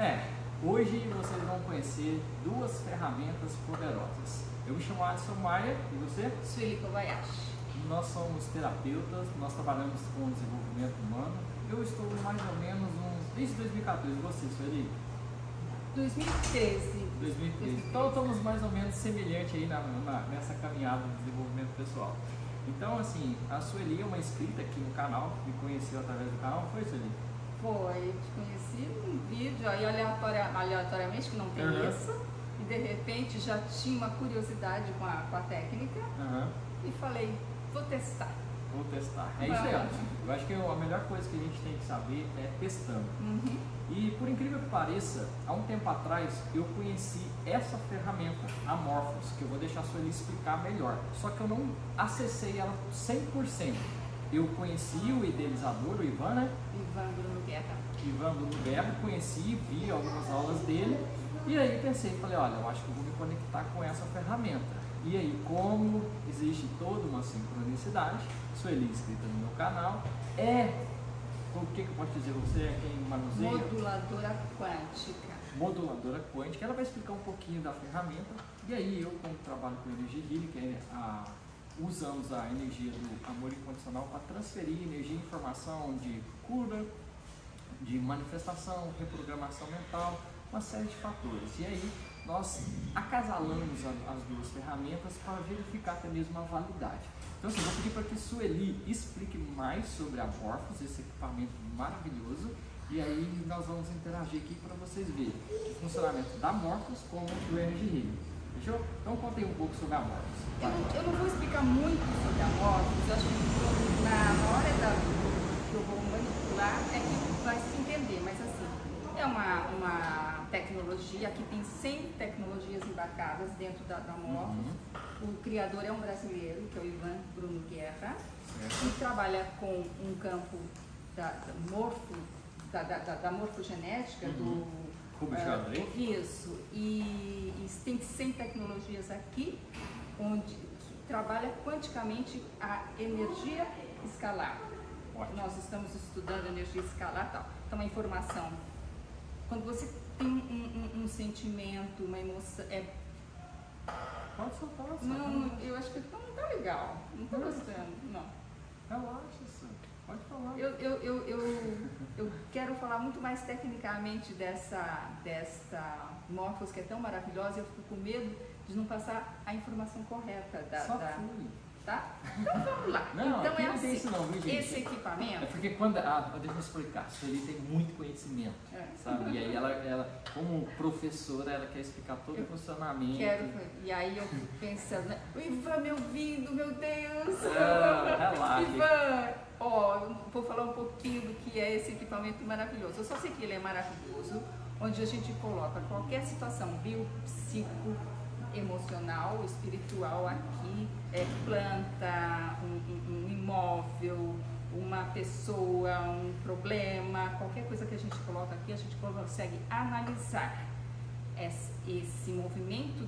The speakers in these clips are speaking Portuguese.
Hoje vocês vão conhecer duas ferramentas poderosas. Eu me chamo Alisson Maia, e você? Sueli Kobayashi. Nós somos terapeutas, nós trabalhamos com desenvolvimento humano. Eu estou mais ou menos desde 2014, você, Sueli? 2013. 2013. Então estamos mais ou menos semelhantes aí nessa caminhada de desenvolvimento pessoal. Então, assim, a Sueli é uma inscrita aqui no canal, me conheceu através do canal, foi, Sueli? Foi, te conheci num vídeo aí aleatoriamente, que não tem isso, e de repente já tinha uma curiosidade com a técnica, e falei, vou testar. Vou testar. É isso aí. Eu acho que a melhor coisa que a gente tem que saber é testando. E por incrível que pareça, há um tempo atrás eu conheci essa ferramenta, a Morphos, que eu vou deixar a Sueli explicar melhor. Só que eu não acessei ela 100%. Eu conheci o idealizador, o Ivan, né? Ivan Bruno Guerra. Ivan Bruno Guerra, conheci, vi algumas aulas dele. E aí pensei, falei, olha, eu acho que eu vou me conectar com essa ferramenta. E aí, como existe toda uma sincronicidade, Sueli inscrita no meu canal, o que eu posso dizer, você é quem manuseia? Moduladora quântica. Moduladora quântica, ela vai explicar um pouquinho da ferramenta. E aí, eu como trabalho com energia healing, que usamos a energia do amor incondicional para transferir energia e informação de cura, de manifestação, reprogramação mental, uma série de fatores. E aí nós acasalamos as duas ferramentas para verificar até mesmo a validade. Então assim, vou pedir para que Sueli explique mais sobre a Morphos, esse equipamento maravilhoso, e aí nós vamos interagir aqui para vocês verem o funcionamento da Morphos como do Energy Healing. Fechou? Então contem um pouco sobre a Morphos. Eu não vou explicar muito sobre a Morphos, eu acho que na hora que eu vou manipular é que vai se entender, mas assim, é uma tecnologia, aqui tem 100 tecnologias embarcadas dentro da Morphos. O criador é um brasileiro, que é o Ivan Bruno Guerra, que trabalha com um campo da morfogenética, isso, e tem 100 tecnologias aqui, onde trabalha quanticamente a energia escalar. Ótimo. Nós estamos estudando energia escalar e tal. Então, a informação, quando você tem um sentimento, uma emoção, pode soltar, não, eu acho que não tá legal, não tô gostando, não. Relaxa, Sam. Pode falar. Eu quero falar muito mais tecnicamente desta Morphos, que é tão maravilhosa, eu fico com medo de não passar a informação correta tá? Então vamos lá. Não, então não tem isso não, viu, gente? Esse equipamento. É porque deixa eu explicar, a Sueli tem muito conhecimento, sabe? E aí ela, como professora, ela quer explicar todo o funcionamento. E aí eu fico pensando, o Ivan me ouvindo, meu Deus! Relaxa. Ivan, vou falar um pouquinho do que é esse equipamento maravilhoso. Eu só sei que ele é maravilhoso, onde a gente coloca qualquer situação biopsico, emocional, espiritual aqui, planta, um imóvel, uma pessoa, um problema, qualquer coisa que a gente coloca aqui, a gente consegue analisar esse movimento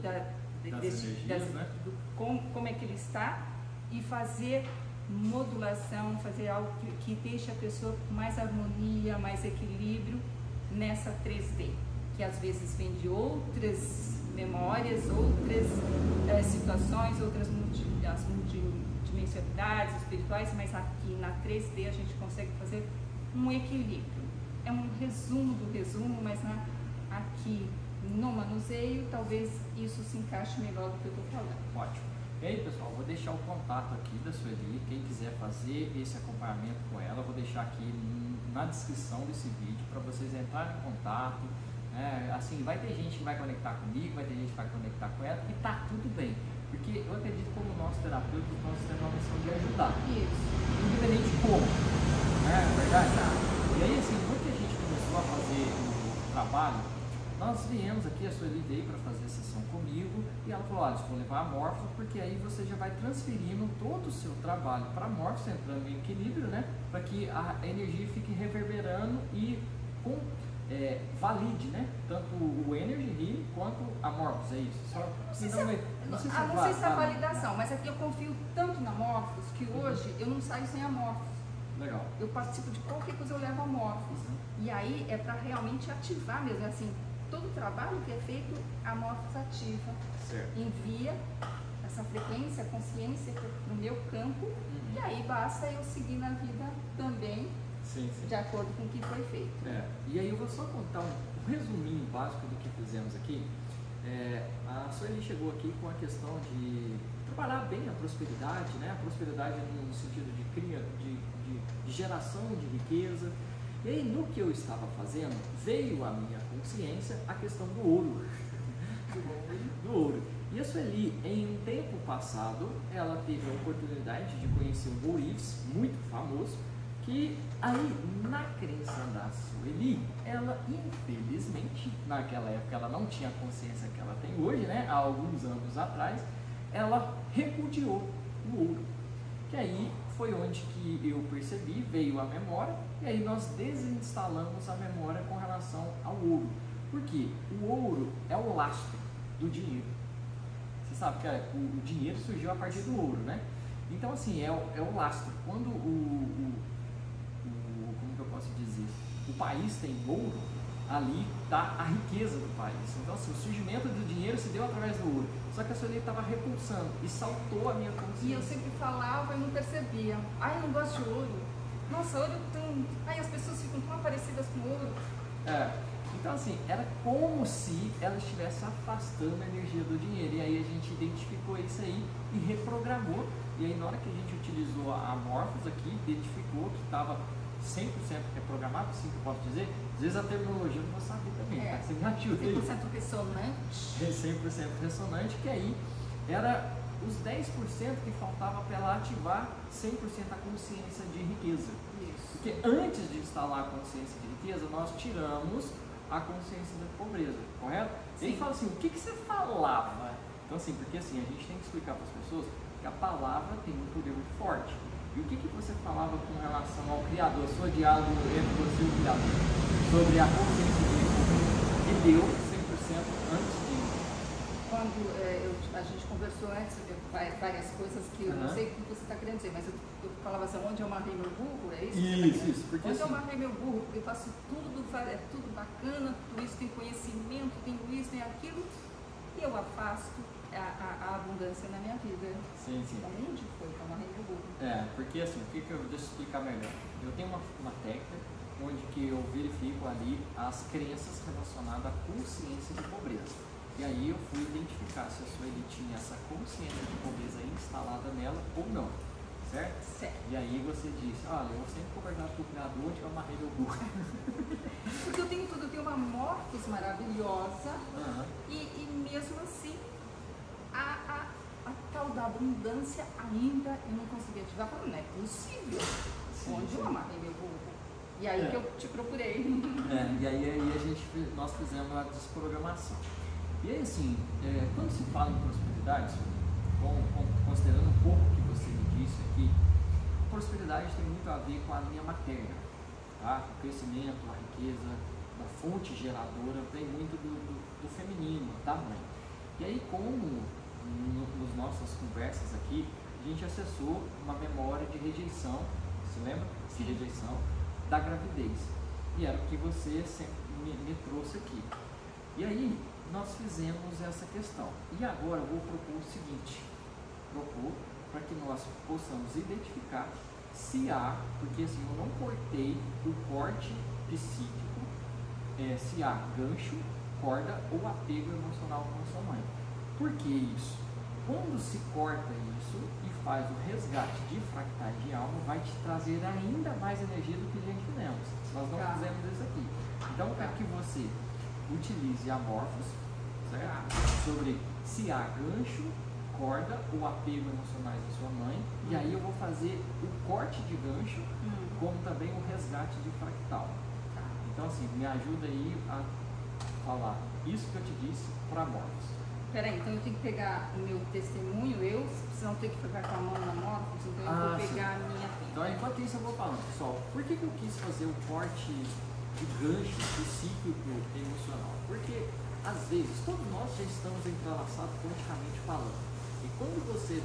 como é que ele está e fazer modulação, fazer algo que deixe a pessoa com mais harmonia, mais equilíbrio nessa 3D, que às vezes vem de outras memórias, outras situações, outras multidimensionalidades espirituais, mas aqui na 3D a gente consegue fazer um equilíbrio. É um resumo do resumo, mas aqui no manuseio talvez isso se encaixe melhor do que eu estou falando. Ótimo. E aí, pessoal, vou deixar o contato aqui da Sueli, quem quiser fazer esse acompanhamento com ela, vou deixar aqui na descrição desse vídeo para vocês entrarem em contato. Assim, vai ter gente que vai conectar comigo, vai ter gente que vai conectar com ela e tá tudo bem, porque eu acredito que como nosso terapeuta, nós temos uma missão de ajudar, independente de como, é verdade? E aí, assim, muita gente começou a fazer o trabalho, nós viemos aqui, a Sueli veio para fazer a sessão comigo e ela falou, olha, vou levar a Morphos, porque aí você já vai transferindo todo o seu trabalho para a Morphos, entrando em equilíbrio, né, para que a energia fique reverberando e valide, né? Tanto o Energy Healing quanto a Morphos, é isso? Não sei se é a validação, mas aqui eu confio tanto na Morphos que hoje eu não saio sem a Morphos. Legal. Eu participo de qualquer coisa, eu levo Amorphos. E aí é para realmente ativar mesmo, assim, todo o trabalho que é feito, a Amorphos ativa. Certo. Envia essa frequência, a consciência para o meu campo, e aí basta eu seguir na vida também, sim. de acordo com o que foi feito. E aí eu vou só contar um resuminho básico do que fizemos aqui. A Sueli chegou aqui com a questão de trabalhar bem a prosperidade, né? A prosperidade no sentido de geração de riqueza. E aí, no que eu estava fazendo, veio à minha consciência a questão do ouro. Do ouro. E a Sueli, em um tempo passado, ela teve a oportunidade de conhecer o Boris, muito famoso, que aí, na crença da Sueli, ela infelizmente, naquela época ela não tinha a consciência que ela tem hoje, né? Há alguns anos atrás, ela repudiou o ouro. Que aí foi onde que eu percebi, veio a memória, e aí nós desinstalamos a memória com relação ao ouro. Porque o ouro é o lastro do dinheiro. Você sabe que o dinheiro surgiu a partir do ouro, né? Então, assim, é o lastro. Quando como que eu posso dizer? O país tem ouro, ali está a riqueza do país. Então, assim, o surgimento do dinheiro se deu através do ouro. Só que a Sueli estava repulsando e saltou a minha consciência. E eu sempre falava e não percebia. Ai, eu não gosto de ouro. Nossa, ouro tem... Ai, as pessoas ficam tão parecidas com ouro. Então, assim, era como se ela estivesse afastando a energia do dinheiro. E aí a gente identificou isso aí e reprogramou. E aí, na hora que a gente utilizou a Amorphos aqui, identificou que estava 100% reprogramado, assim que eu posso dizer. Às vezes a terminologia eu não vou saber também, tá? Você me ajuda aí. 100% ressonante. 100% ressonante, que aí era os 10% que faltava para ela ativar 100% a consciência de riqueza. Isso. Porque antes de instalar a consciência de riqueza, nós tiramos a consciência da pobreza, correto? Sim. Ele fala assim, o que você falava? Então, assim, porque assim, a gente tem que explicar para as pessoas que a palavra tem um poder muito forte. E o que você falava com relação ao Criador, sua diálogo entre você e o Criador, sobre a consciência de riqueza, que deu 100% antes de... Quando a gente conversou antes, várias coisas que eu não sei o que você está querendo dizer, mas eu falava assim, onde eu amarrei meu burro, é isso? Isso, porque onde assim, eu amarrei meu burro, porque eu faço tudo, é tudo bacana, tudo isso tem conhecimento, tem isso, tem aquilo, e eu afasto a abundância na minha vida. Sim. Onde foi que eu amarrei meu burro? Porque assim, deixa eu explicar melhor. Eu tenho uma técnica onde que eu verifico ali as crenças relacionadas à consciência de pobreza. E aí eu fui identificar se a Sueli tinha essa consciência de pobreza instalada nela ou não, certo? Certo. E aí você disse, olha, eu sempre conversava com o Criador onde eu amarrei meu burro. Porque eu tenho tudo, eu tenho uma Amorphos maravilhosa, e mesmo assim a tal da abundância ainda eu não consegui ativar, falando, não é possível. Onde eu amarrei meu burro? E aí que eu te procurei. E aí nós fizemos a desprogramação. E aí assim, quando se fala em prosperidade, considerando um pouco o que você me disse aqui, prosperidade tem muito a ver com a linha materna, tá? O crescimento, a riqueza, da fonte geradora vem muito do feminino, da mãe. E aí como nas nossas conversas aqui, a gente acessou uma memória de rejeição, você lembra? De rejeição da gravidez. E era o que você sempre me trouxe aqui. E aí, nós fizemos essa questão. E agora eu vou propor o seguinte, para que nós possamos identificar se há, porque assim, eu não cortei o corte psíquico, se há gancho, corda ou apego emocional com a sua mãe. Por que isso? Quando se corta isso e faz o resgate de fractais de alma, vai te trazer ainda mais energia do que a gente fizemos. Nós não fizemos isso aqui. Então, eu quero que você utilize Amorphos, certo? Sobre se há gancho, corda ou apego emocionais da sua mãe. E aí eu vou fazer o corte de gancho, como também o resgate de fractal. Então, assim, me ajuda aí a falar isso que eu te disse para Amorphos. Peraí, então eu tenho que pegar o meu testemunho, se não ter que ficar com a mão na Amorphos, então eu vou pegar a minha tenda. Então, enquanto isso eu vou falando, pessoal, por que eu quis fazer o corte de gancho psíquico emocional? Porque, às vezes, todos nós já estamos entrelaçados quanticamente falando. E quando você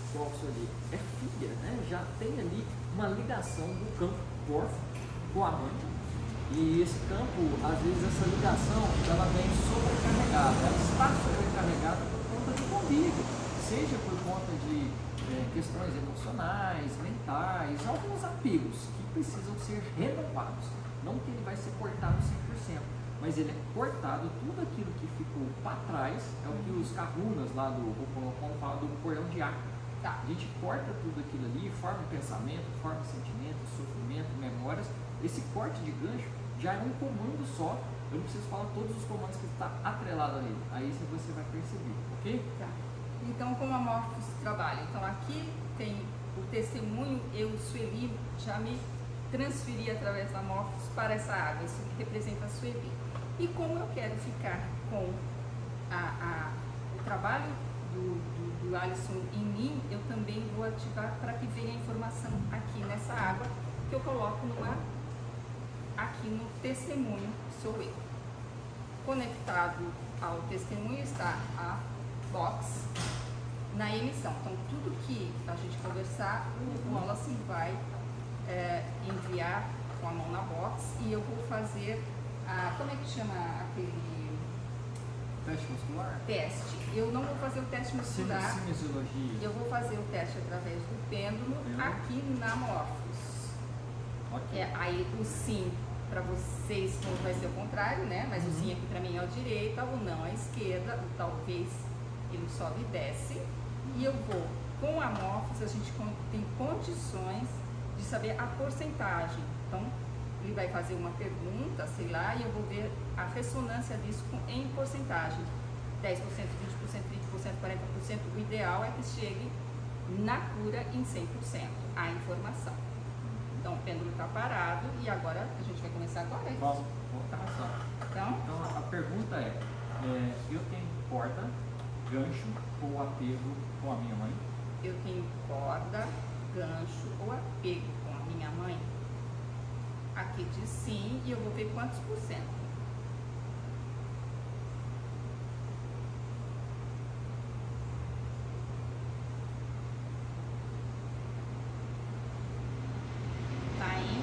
sócio ali é filha, né? Já tem ali uma ligação do campo órfão com a mãe. E esse campo, às vezes essa ligação, ela vem sobrecarregada. Ela está sobrecarregada por conta do convívio, seja por conta de questões emocionais, mentais, alguns apegos que precisam ser renovados. Não que ele vai ser cortado 100%, mas ele é cortado, tudo aquilo que ficou para trás, é o que os kahunas lá do Ho'oponopono falam do cordão de ar. Tá. A gente corta tudo aquilo ali, forma pensamento, forma sentimento, sofrimento, memórias. Esse corte de gancho já é um comando só, eu não preciso falar todos os comandos que está atrelado a ele, aí você vai perceber, ok? Tá. Então, como a Morphos trabalha? Então, aqui tem o testemunho, eu, Sueli, já me transferi através da Morphos para essa água, isso que representa a Sueli. E como eu quero ficar com o trabalho do Alisson em mim, eu também vou ativar para que venha a informação aqui nessa água, que eu coloco aqui no testemunho, sou eu. Conectado ao testemunho está a box na emissão. Então, tudo que a gente conversar, o Wallace vai enviar com a mão na box e eu vou fazer como é que chama aquele teste muscular? Teste. Eu não vou fazer o teste muscular. Cinesiologia. Eu vou fazer o teste através do pêndulo aqui na Morphos. Okay. Aí o sim para vocês vai ser o contrário, né? Mas o sim aqui para mim é a direita, o não à esquerda, o talvez ele sobe e desce. E eu vou, com a Morphos, a gente tem condições de saber a porcentagem. Então, ele vai fazer uma pergunta, sei lá, e eu vou ver a ressonância disso em porcentagem. 10%, 20%, 30%, 40%. O ideal é que chegue na cura em 100% a informação. Então, o pêndulo está parado e agora a gente vai começar agora. Vamos começar. Então, a pergunta eu tenho corda, gancho ou apego com a minha mãe? Eu tenho corda, gancho ou apego com a minha mãe? Aqui diz sim e eu vou ver quantos por cento. Tá em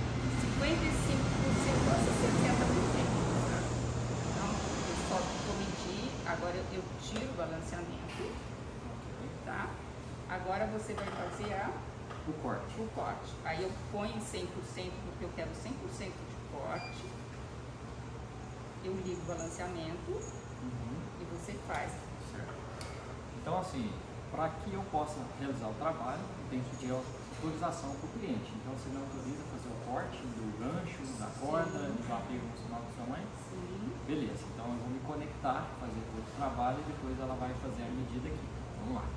55% a 60%. Então, eu só vou medir, agora eu tiro o balanceamento, tá? Agora você vai fazer o corte. Aí eu ponho em 100% porque eu quero 100% de corte. Eu ligo o balanceamento e você faz. Certo. Então, assim, para que eu possa realizar o trabalho, eu tenho que pedir autorização para o cliente. Então, você me autoriza a fazer o corte do gancho, da corda, do apego emocional da sua mãe? Sim. Beleza. Então, eu vou me conectar, fazer todo o trabalho e depois ela vai fazer a medida aqui. Vamos lá.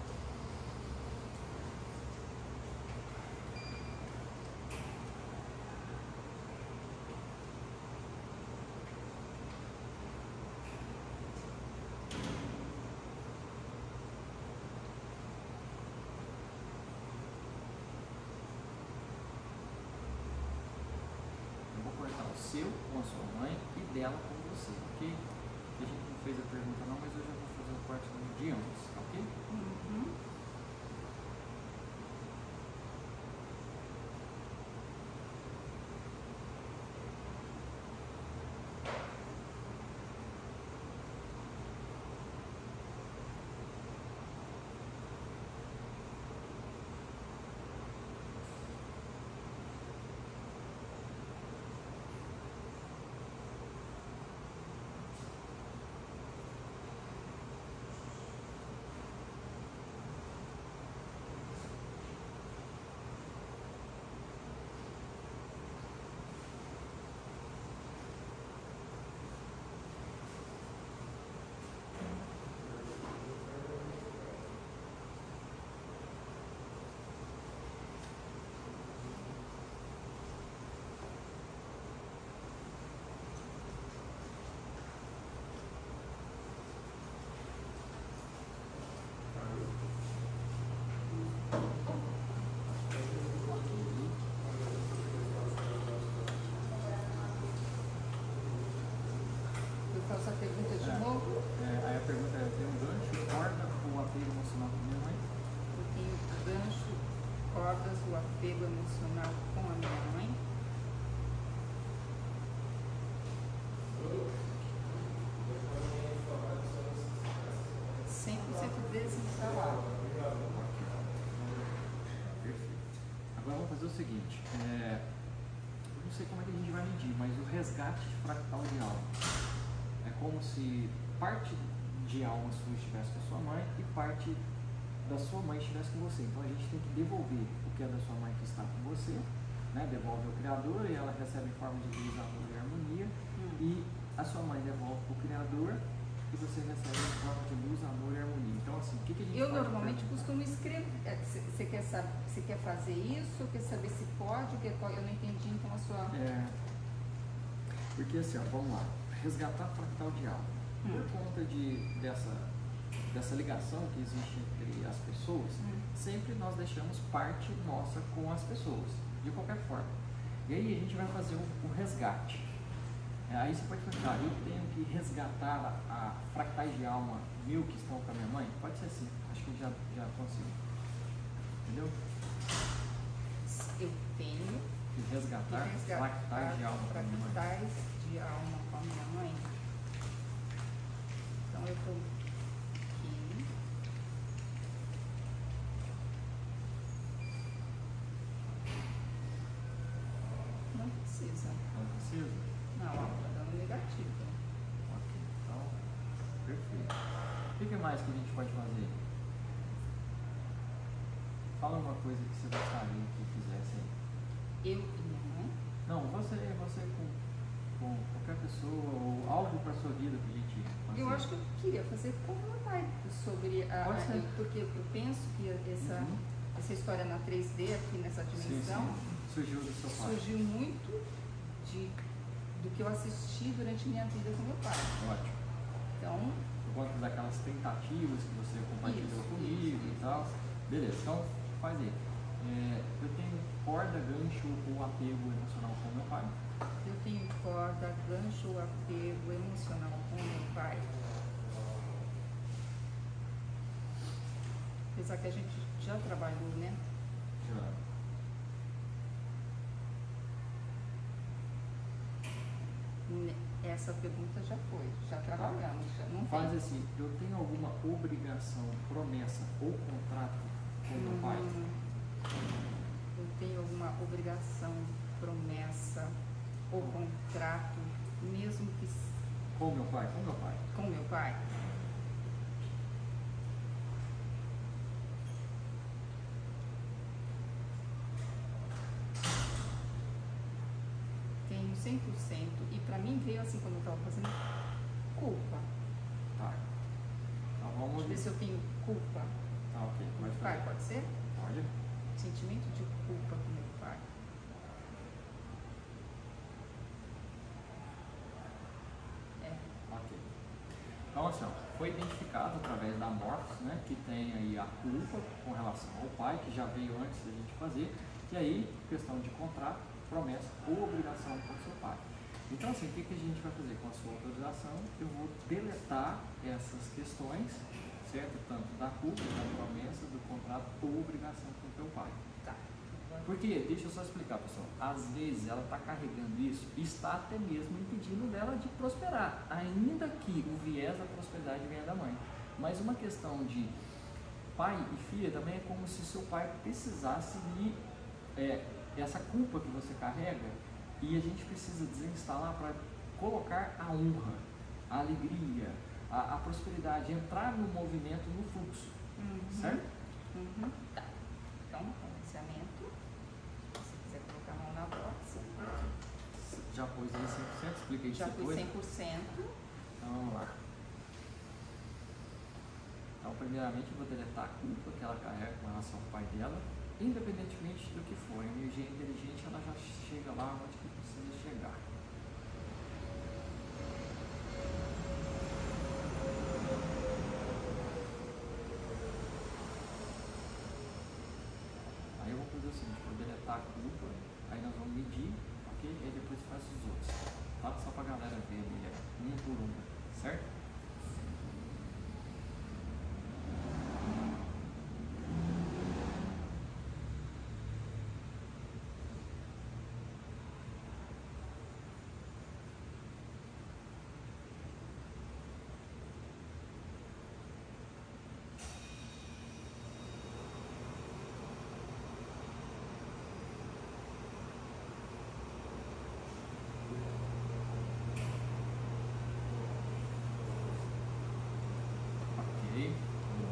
Seu com a sua mãe e dela com você, ok? A gente não fez a pergunta não, mas eu já vou fazer o corte de ambos, ok? Faço a pergunta de novo. Aí a pergunta é: eu tenho um gancho, corda ou apego emocional com minha mãe? Eu tenho gancho, cordas, o apego emocional com a minha mãe. 100% desinstalado. Perfeito. Agora vamos fazer o seguinte, eu não sei como é que a gente vai medir, mas o resgate fractal de alma é como se parte de alma sua estivesse com a sua mãe e parte da sua mãe estivesse com você. Então a gente tem que devolver o que é da sua mãe que está com você, né? Devolve ao Criador e ela recebe em forma de luz, amor e harmonia, e a sua mãe devolve para o Criador e você recebe em forma de luz, amor e harmonia. Então assim, o que a gente Eu pode normalmente fazer? costumo escrever. Você quer fazer isso? Quer saber se pode? Eu não entendi então a sua. Porque assim, ó, vamos lá, resgatar fractal de alma. Por conta dessa ligação que existe entre as pessoas, sempre nós deixamos parte nossa com as pessoas, de qualquer forma. E aí a gente vai fazer um resgate. Aí você pode perguntar, eu tenho que resgatar a fractais de alma mil que estão com a minha mãe? Pode ser assim, acho que já consigo. Entendeu? Eu tenho Que resgatar fractais de alma com a minha mãe. fractais de alma com a minha mãe. Então eu estou aqui. Não precisa. Não precisa? Não, ó, tá dando negativo. Ok, então, perfeito. O que mais que a gente pode fazer? Fala uma coisa que você gostaria que fizesse aí. Eu e minha mãe. Não, você com qualquer pessoa ou algo para sua vida que a gente fazer. Eu acho que eu queria fazer com o meu pai sobre Pode ser. porque eu penso que essa história na 3D aqui nessa dimensão Sim. Surgiu do seu pai. surgiu muito do que eu assisti durante minha vida com meu pai. Ótimo. Então, Por conta daquelas tentativas que você compartilhou comigo e tal. Beleza, então faz aí. Eu tenho corda, gancho ou apego emocional com meu pai. eu tenho corda, gancho, apego emocional com meu pai. Apesar que a gente já trabalhou, né? Já. Essa pergunta já foi, já trabalhamos, já não Faz tem. assim, eu tenho alguma obrigação, promessa ou contrato com meu pai? Eu tenho alguma obrigação, promessa ou contrato, mesmo que Com meu pai? Com meu pai. com meu pai? Tenho 100% e pra mim veio assim quando eu estava fazendo culpa. Tá. Então vamos. Deixa eu ver se eu tenho culpa. Tá, ok. Com meu Pode pai, fazer. pode ser? Pode? Sentimento de culpa com meu pai. Ok. Então, assim, ó, foi identificado através da morte, né, que tem aí a culpa com relação ao pai, que já veio antes da gente fazer, e aí, questão de contrato, promessa ou obrigação com o seu pai. Então, assim, o que a gente vai fazer com a sua autorização? Eu vou deletar essas questões, certo? Tanto da culpa, da promessa, do contrato ou obrigação com o teu pai. Tá. Porque, deixa eu só explicar, pessoal, às vezes ela está carregando isso e está até mesmo impedindo dela de prosperar, ainda que o viés da prosperidade venha da mãe. Mas uma questão de pai e filha também é como se seu pai precisasse de essa culpa que você carrega, e a gente precisa desinstalar para colocar a honra, a alegria, a prosperidade, entrar no movimento, no fluxo, certo? Tá. Então, financiamento. Se quiser colocar a mão na box. Já pôs aí 100%, explica aí Já que fui você 100%. pôs. Então vamos lá. Então, primeiramente, eu vou deletar a culpa que ela carrega com relação ao pai dela, independentemente do que for. A energia inteligente, ela já chega lá onde que precisa chegar. Aí eu vou fazer o seguinte, vou deletar a culpa, aí nós vamos medir, ok? E aí depois faz os outros, tá? Só pra galera ver ali, um por um, certo?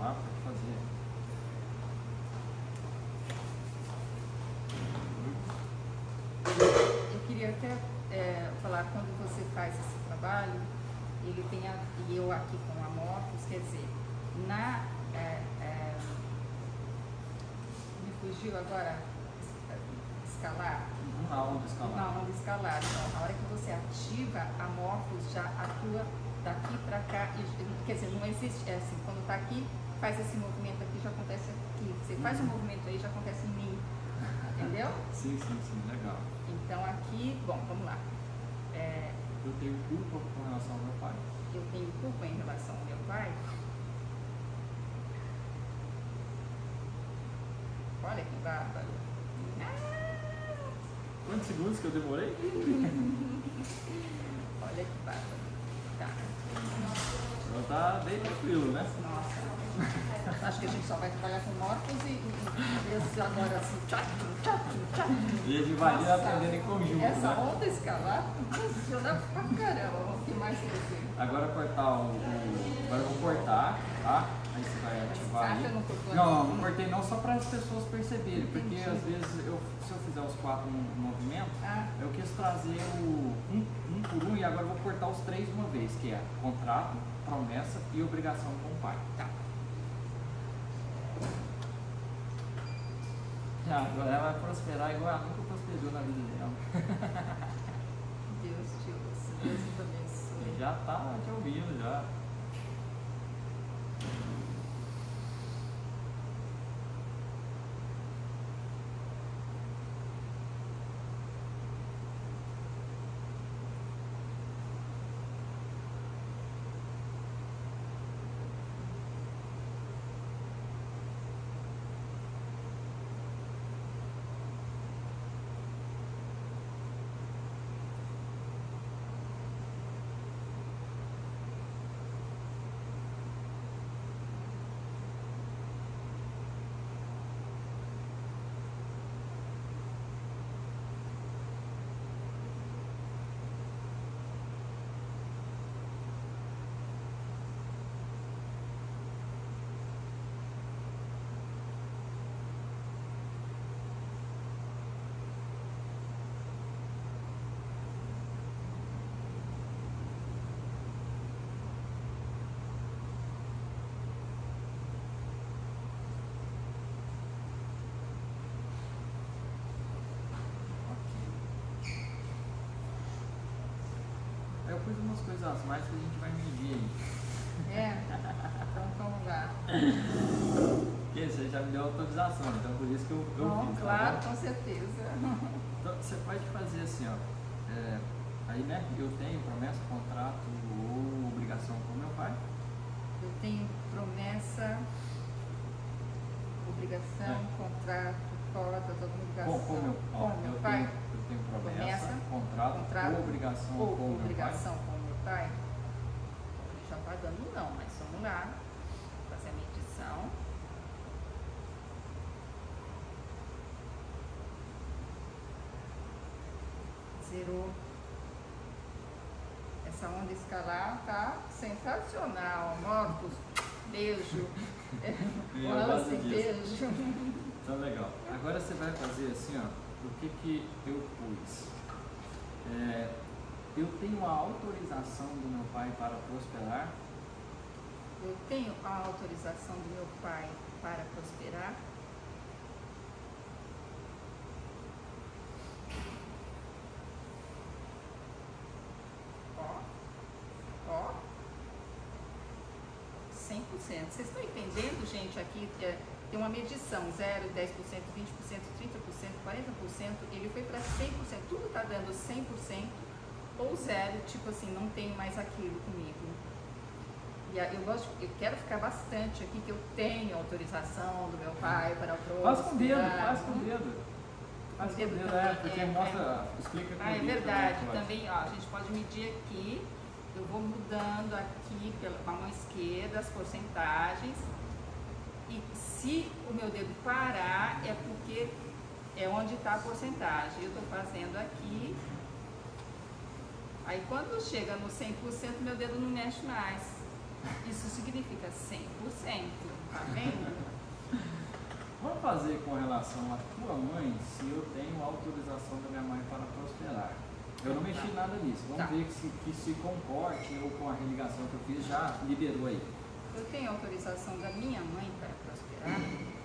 Claro, pode fazer. Eu queria até falar, quando você faz esse trabalho, ele tem e eu aqui com a Morphos, quer dizer, me fugiu agora, escalar. Na onda escalar. Na onda escalar. Então, a hora que você ativa, a Morphos já atua daqui para cá, quer dizer, não existe, é assim, quando está aqui, faz esse movimento aqui, já acontece aqui. Você faz um movimento aí, já acontece em mim. Entendeu? Sim, legal. Então aqui, bom, vamos lá. Eu tenho culpa com relação ao meu pai. Eu tenho culpa em relação ao meu pai? Olha que bárbaro. Quantos segundos que eu demorei? Olha que bárbaro. Tá. Então tá bem tranquilo, né? Nossa. Acho que a gente só vai trabalhar com Morphos e esses agora assim, E a gente vai ir aprendendo em conjunto, essa né? onda escalar funciona pra caramba. O que mais que você? Agora cortar agora eu vou cortar, tá? Aí você vai ativar aí. Não cortei não, só para as pessoas perceberem, porque às vezes se eu fizer os 4 movimentos, eu quis trazer um por um, e agora eu vou cortar os 3 de uma vez, que é contrato, promessa e obrigação com o pai. Tá. Agora ela vai prosperar igual ela nunca prosperou na vida dela. Deus te ouça, Deus te abençoe. Já tá te ouvindo, já. Eu pus umas coisas a mais que a gente vai medir aí. Então vamos lá. Porque você já me deu autorização, então por isso que eu fiz. Claro, com certeza. Então você pode fazer assim, ó. Aí, né, eu tenho promessa, contrato ou obrigação com meu pai. Eu tenho promessa, obrigação, contrato, cota, toda obrigação Com meu pai. Eu tenho promessa, contrato ou obrigação ou com obrigação com meu pai. Ele já está dando não, mas vamos lá. Fazer a medição. Zerou. Essa onda escalar tá sensacional. Morphos, beijo. Wallace, beijo. Então legal. Agora você vai fazer assim, ó. O que eu pus? Eu tenho a autorização do meu pai para prosperar. Eu tenho a autorização do meu pai para prosperar. Ó. 100%. Vocês estão entendendo, gente? Aqui tem uma medição: 0, 10%, 20%, 30%, 40%. Ele foi para 100%. Tudo está dando 100% ou 0, tipo assim, não tenho mais aquilo comigo. E eu quero ficar bastante aqui, que eu tenho autorização do meu pai para prosperar. Faz com o dedo. Faz com o dedo, porque mostra, explica com o dedo. É verdade. Também, ó, a gente pode medir aqui. Eu vou mudando aqui com a mão esquerda as porcentagens. E se o meu dedo parar, é porque é onde está a porcentagem. Eu estou fazendo aqui. Aí quando chega no 100%, meu dedo não mexe mais. Isso significa 100%, tá vendo? Vamos fazer com relação à tua mãe, se eu tenho autorização da minha mãe para prosperar. Eu não mexi nada nisso. Vamos ver que se concorde ou com a religação que eu fiz já liberou aí. Eu tenho autorização da minha mãe para prosperar.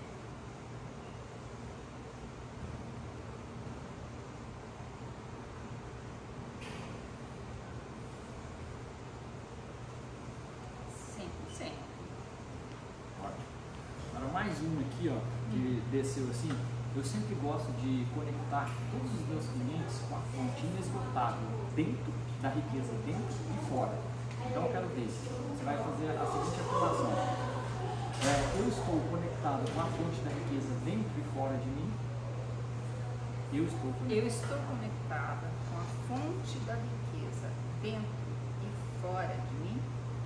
Agora mais um aqui, ó, que desceu assim. Eu sempre gosto de conectar todos os meus clientes com a fonte inesgotável, dentro da riqueza, dentro e fora. Então eu quero ver, você vai fazer a seguinte afirmação. Eu estou conectado com a fonte da riqueza dentro e fora de mim. Eu estou conectada com a fonte da riqueza dentro e fora de mim.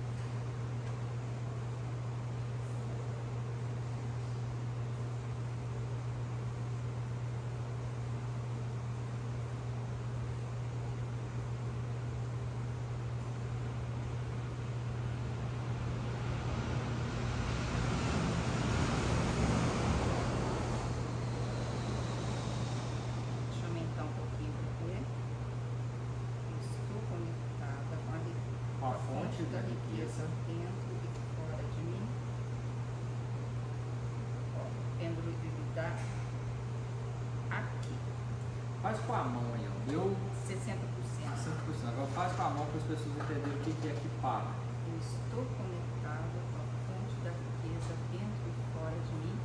Da riqueza dentro e fora de mim. Pendulidade aqui. Faz com a mão aí, ó. Deu 60%. 60%. Agora faz com a mão para as pessoas entenderem o que é que para. Eu estou conectada com a fonte da riqueza dentro e fora de mim.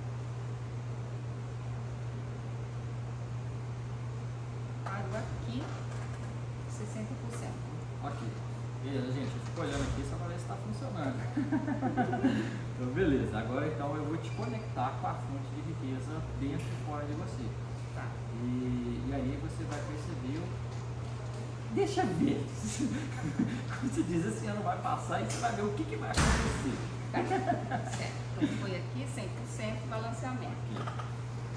Paro aqui, 60%. Ok. Beleza, gente, eu fico olhando aqui só para ver se está funcionando. Então, beleza. Agora, então, eu vou te conectar com a fonte de riqueza dentro e fora de você. Tá. E aí você vai perceber Deixa ver. Como se diz, esse ano vai passar e você vai ver o que vai acontecer. Certo. Então, foi aqui 100% balanceamento. Aqui.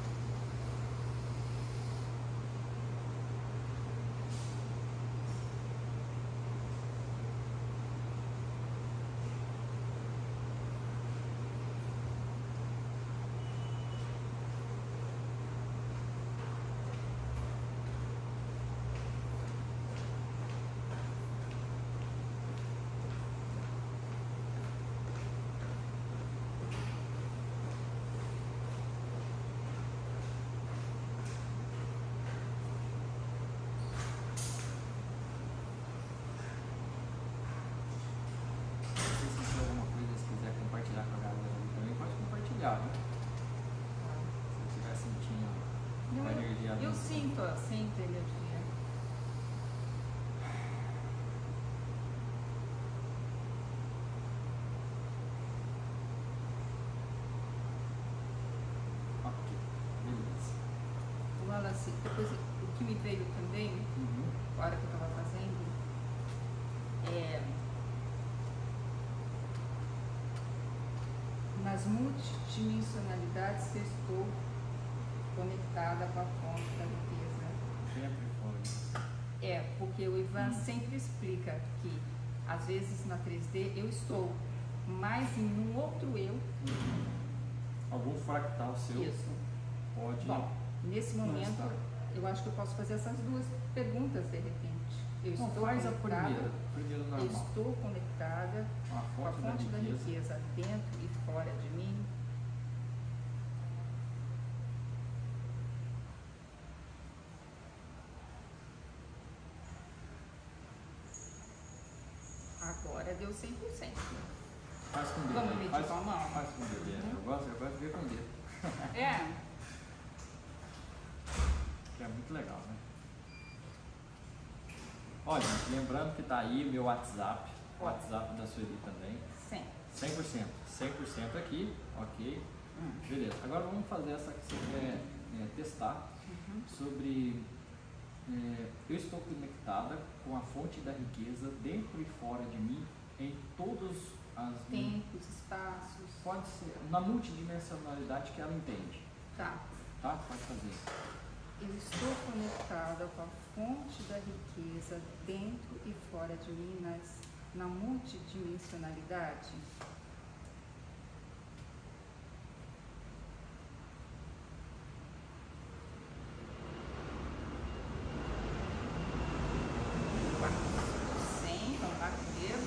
Eu sinto energia. Ok, beleza. Wallace, depois o que me veio também, na hora que eu estava fazendo, nas multidimensionalidades eu estou conectada com a fonte da riqueza. Sempre foi. Porque o Ivan sempre explica que às vezes na 3D eu estou mais em um outro eu. Algum fractal seu. Isso. Pode. Bom, nesse momento eu acho que eu posso fazer essas duas perguntas de repente. Eu estou faz conectada, a primeira normal. eu estou conectada com a fonte da riqueza dentro e fora de mim. Agora deu 100%. Faz com o dedo. Vamos medir com a mão? Faz com o dedo. Eu gosto de ver com o dedo. Que é muito legal, né? Olha, lembrando que está aí o meu WhatsApp, o WhatsApp da Sueli também. 100%. 100% aqui, ok. Beleza. Agora vamos fazer essa que você quer testar sobre... eu estou conectada com a fonte da riqueza dentro e fora de mim, em todos os tempos, espaços. Pode ser, na multidimensionalidade que ela entende. Tá. Pode fazer. Eu estou conectada com a fonte da riqueza dentro e fora de mim nas na multidimensionalidade? Sim, vamos lá comigo.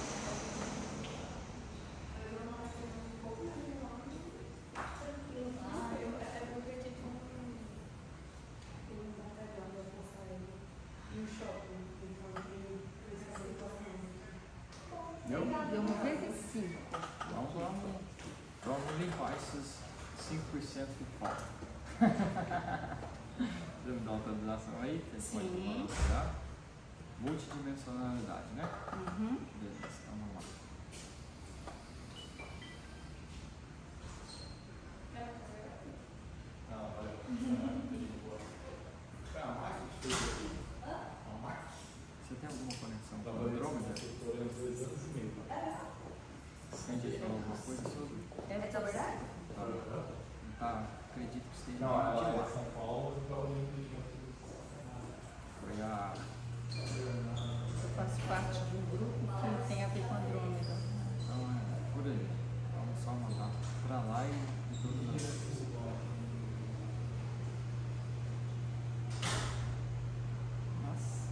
Deu 95. Vamos limpar esses 5% que faltam. Você me dá autorização aí? Sim. Tá? Multidimensionalidade, né? Uhum. Beleza, então vamos lá. Você tem alguma conexão com o Andrômeda? Você acredita em alguma coisa sobre? É verdade? Tá, acredito que seja. Não, ela é São Paulo, Foi a. Eu faço parte de um grupo que tem a ver com Andrômeda. Então é por aí. Vamos só mandar pra lá e tudo mais. Nossa.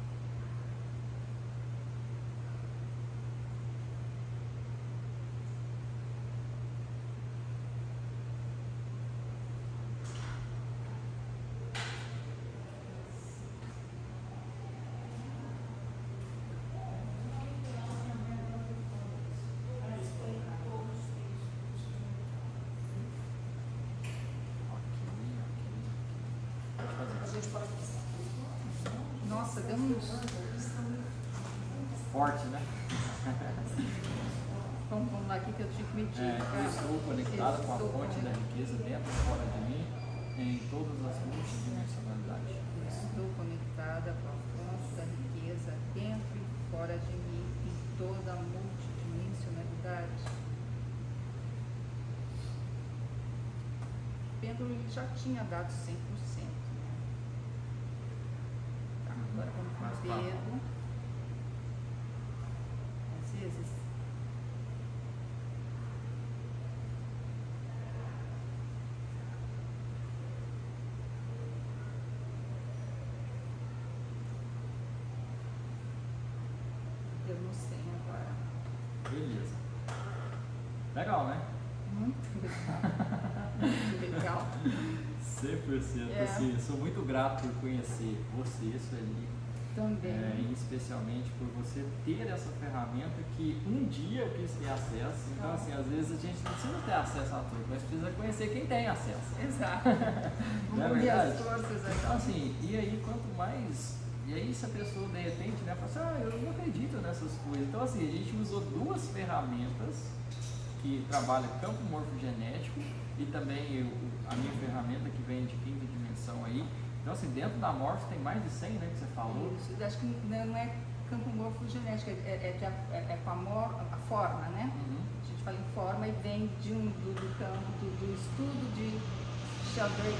Nossa, deu uns. Forte, né? Vamos lá aqui que eu tinha que medir. Eu estou conectado com a fonte da riqueza dentro e fora de mim, em todas as multidimensionalidades. Estou conectada com a fonte da riqueza dentro e fora de mim, em toda a multidimensionalidade. O pêndulo ele já tinha dado 100%. Tá, agora vamos com o dedo. Às vezes. Eu não sei agora. Beleza. Legal, né? Muito legal. Muito legal. 100%. É. Assim, eu sou muito grato por conhecer você, Sueli, Também. e especialmente por você ter essa ferramenta que um dia eu quis ter acesso. Então, assim, às vezes a gente não precisa ter acesso a tudo, mas precisa conhecer quem tem acesso. Exato. Não é Unir verdade? as forças aí. Então, assim, e aí quanto mais. E aí, se a pessoa de repente, né, fala assim, eu não acredito nessas coisas. Então, assim, a gente usou duas ferramentas que trabalham campo morfogenético e também a minha ferramenta que vem de quinta dimensão aí. Então, assim, dentro da morfo tem mais de 100, né, que você falou. Isso, eu acho que não é campo morfogenético, é com a forma, né? Uhum. A gente fala em forma e vem do campo do estudo de Sheldrake.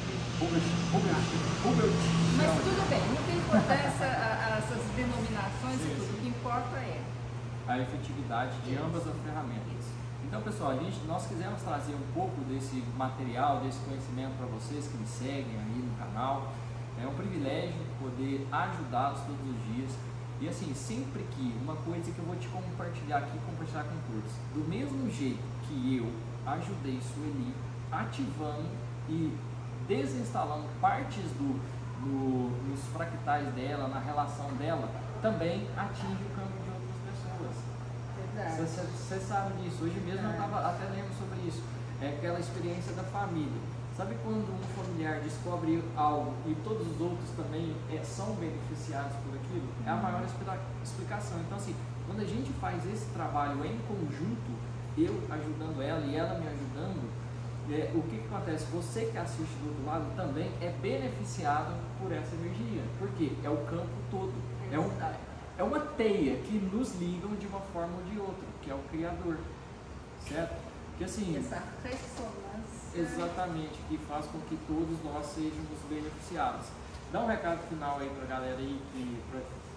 Mas tudo bem, não tem importância essas denominações e tudo, o que importa é a efetividade de ambas as ferramentas. isso. Então, pessoal, nós quisemos trazer um pouco desse material, desse conhecimento para vocês que me seguem aí no canal. É um privilégio poder ajudá-los todos os dias. E assim, sempre que uma coisa que eu vou te compartilhar aqui, compartilhar com todos, do mesmo jeito que eu ajudei Sueli ativando e desinstalando partes nos fractais dela, na relação dela, também atinge o campo de outras pessoas. Verdade. Você sabe disso. Hoje mesmo eu estava até lendo sobre isso. É aquela experiência da família. Sabe quando um familiar descobre algo e todos os outros também são beneficiados por aquilo? É a maior explicação. Então, assim, quando a gente faz esse trabalho em conjunto, eu ajudando ela e ela me ajudando, o que acontece? Você que assiste do outro lado também é beneficiado por essa energia. Por quê? É o campo todo. É uma teia que nos ligam de uma forma ou de outra, que é o Criador. Certo? Que assim. Essa ressonância. Exatamente, que faz com que todos nós sejamos beneficiados. Dá um recado final aí pra galera aí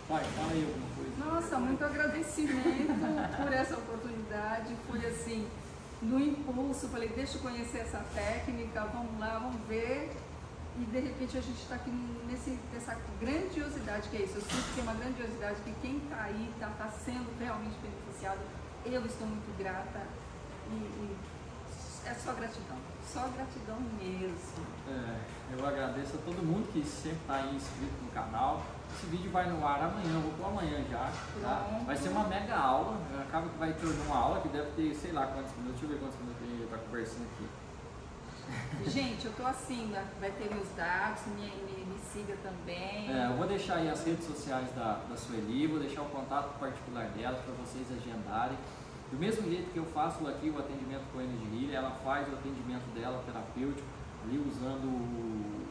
Vai, fala aí alguma coisa. Nossa, muito agradecimento por essa oportunidade. Foi assim, no impulso, falei, deixa eu conhecer essa técnica, vamos lá, vamos ver. E de repente a gente está aqui nessa grandiosidade que é isso. Eu sinto que é uma grandiosidade que quem está aí está sendo realmente beneficiado. Eu estou muito grata e é só gratidão mesmo. Eu agradeço a todo mundo que sempre está aí inscrito no canal. Esse vídeo vai no ar amanhã, eu vou pôr amanhã já, tá? Vai ser uma mega aula, acaba que vai ter uma aula que deve ter, sei lá quantos minutos, deixa eu ver quantos minutos a gente está conversando aqui. Gente, eu tô assim, vai ter meus dados, me siga também. Eu vou deixar aí as redes sociais da Sueli, vou deixar o contato particular dela para vocês agendarem. Do mesmo jeito que eu faço aqui o atendimento com a Energy Healing, ela faz o atendimento dela terapêutico, ali usando o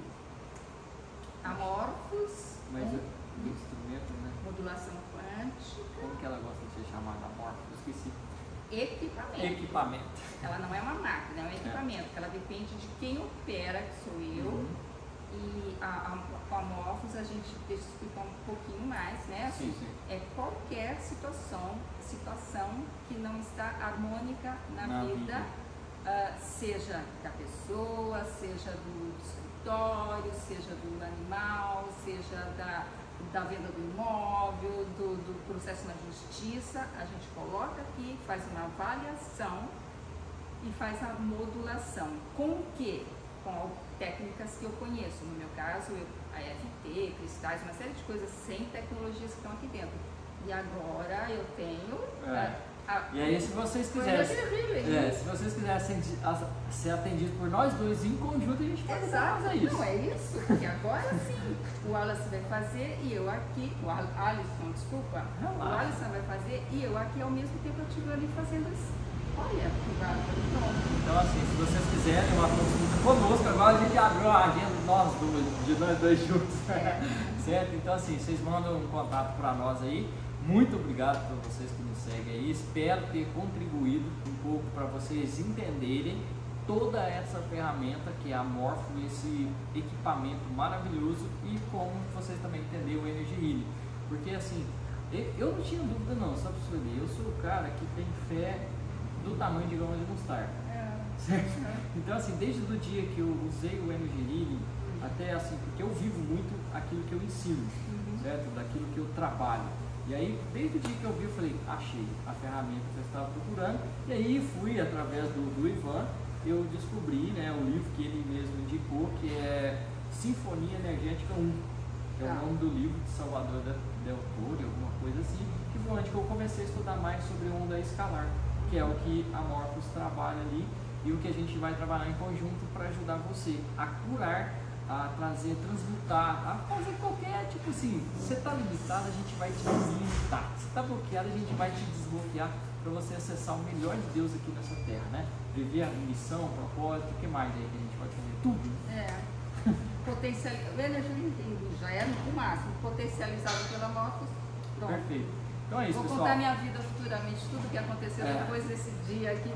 Amorphos, mas o instrumento, né? Modulação quântica. Como que ela gosta de ser chamada? Amorphos? Esqueci. Equipamento. Ela não é uma máquina, é um equipamento. Ela depende de quem opera, que sou eu. E com a Amorphos a gente deixa eu explicar um pouquinho mais, né? Sim. É qualquer situação que não está harmônica na vida. Seja da pessoa, seja do escritório, seja do animal, seja da venda do imóvel, do processo na justiça. A gente coloca aqui, faz uma avaliação e faz a modulação. Com o quê? Com técnicas que eu conheço. No meu caso, a EFT, cristais, uma série de coisas sem tecnologias que estão aqui dentro. E agora eu tenho... E aí, se vocês quiserem ser atendidos por nós dois em conjunto, a gente pode fazer isso. Não, é isso, porque agora sim, o Wallace vai fazer e eu aqui, o Alisson, desculpa, o Alisson vai fazer e eu aqui ao mesmo tempo eu estive ali fazendo isso. Olha, então assim, se vocês quiserem uma consulta conosco, agora a gente abriu a agenda de nós dois juntos, certo? Então assim, vocês mandam um contato para nós aí. Muito obrigado por vocês que nos seguem aí, espero ter contribuído um pouco para vocês entenderem toda essa ferramenta que é a Amorpho, esse equipamento maravilhoso e como vocês também entenderam o Energy Healing. Porque assim, eu não tinha dúvida não, sabe, Sueli? Eu sou o cara que tem fé do tamanho de grama de mostarda. Certo? Então assim, desde o dia que eu usei o Energy Healing, até assim, porque eu vivo muito aquilo que eu ensino, certo? Daquilo que eu trabalho. E aí, desde o dia que eu vi, eu falei, achei a ferramenta que eu estava procurando. E aí fui, através do Ivan, eu descobri, né, o livro que ele mesmo indicou, que é Sinfonia Energética 1, que é o nome do livro de Salvador Del Toro, alguma coisa assim, que foi onde que eu comecei a estudar mais sobre onda escalar, que é o que a Amorphos trabalha ali e o que a gente vai trabalhar em conjunto para ajudar você a curar, a trazer, transmutar, a fazer qualquer, tipo assim, se você está limitado, a gente vai te limitar, se está bloqueado, a gente vai te desbloquear para você acessar o melhor de Deus aqui nessa terra, né? Viver a missão, propósito, o que mais aí que a gente pode fazer? Tudo. Potencializar, o Energy já é o máximo, potencializado pela Amorphos. Pronto. Perfeito. Então é isso, pessoal. Vou contar minha vida futuramente, tudo que aconteceu depois desse dia aqui,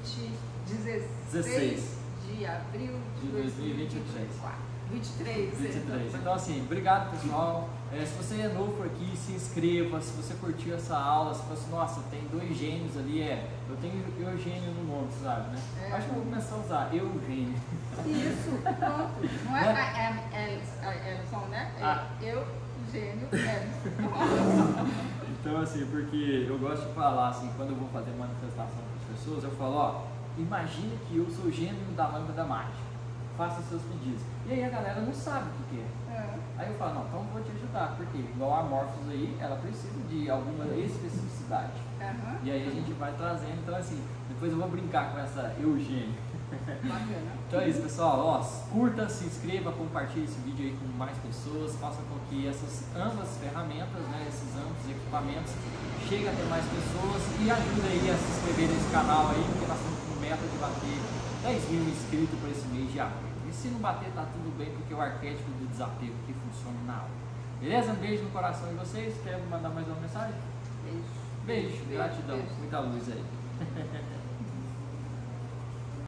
16 de abril de 2023. 23. Então assim, obrigado pessoal. Se você é novo por aqui, se inscreva. Se você curtiu essa aula, se você, nossa, tem dois gênios ali, eu tenho Eugênio no nome, sabe, né? Acho que eu vou começar a usar Eugênio. Isso, pronto. Não é Elson, né? Eugênio Elson. Então assim, porque eu gosto de falar assim, quando eu vou fazer manifestação para as pessoas, eu falo, imagina que eu sou o gênio da lâmpada mágica. Faça seus pedidos. E aí a galera não sabe o que é. Aí eu falo, não, então eu vou te ajudar, porque igual a Amorphos aí, ela precisa de alguma especificidade. E aí a gente vai trazendo, então assim, depois eu vou brincar com essa Eugênio. Bacana. Então é isso, pessoal, curta, se inscreva, compartilhe esse vídeo aí com mais pessoas, faça com que ambas ferramentas, né, esses ambos equipamentos cheguem até mais pessoas e ajude aí a se inscrever nesse canal aí, porque nós estamos com meta de bater 10 mil inscritos para esse mês de abril. E se não bater, tá tudo bem, porque é o arquétipo do desapego que funciona na aula. Beleza? Um beijo no coração de vocês. Quer mandar mais uma mensagem? Beijo. Gratidão. Muita luz aí.